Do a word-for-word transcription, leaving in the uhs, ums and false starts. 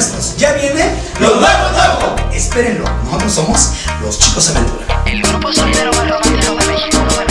nuestros. Ya viene lo nuevo, nuevo. Espérenlo. Nosotros somos los Chicos Aventura. El grupo soltero más romántico de México.